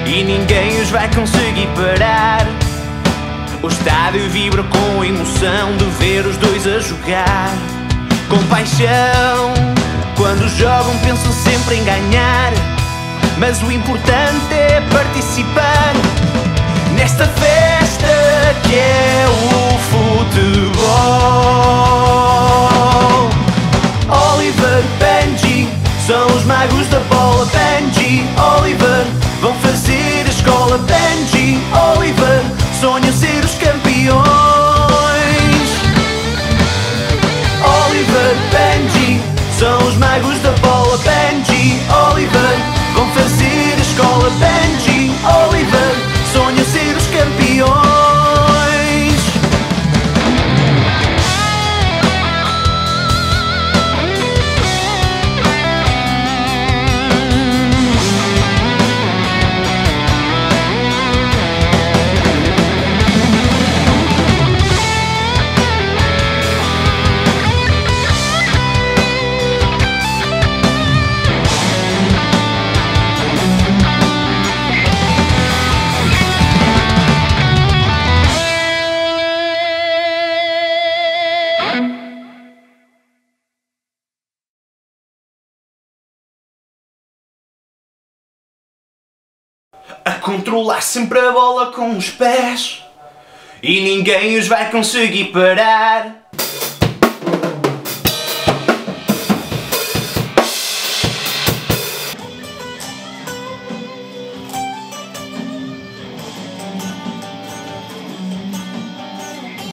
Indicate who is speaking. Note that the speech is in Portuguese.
Speaker 1: e ninguém os vai conseguir parar. O estádio vibra com emoção de ver os dois a jogar com paixão. Quando jogam pensam sempre em ganhar, mas o importante é participar nesta festa que é o futebol. Oliver, Benji, são os magos da bola. Benji, Oliver, vão fazer a escola. Benji, Oliver, sonham ser os campeões. Oliver, Benji, são os magos da bola. Benji, Oliver, vão fazer a escola. Benji, Oliver, sonham ser os campeões. A controlar sempre a bola com os pés e ninguém os vai conseguir parar.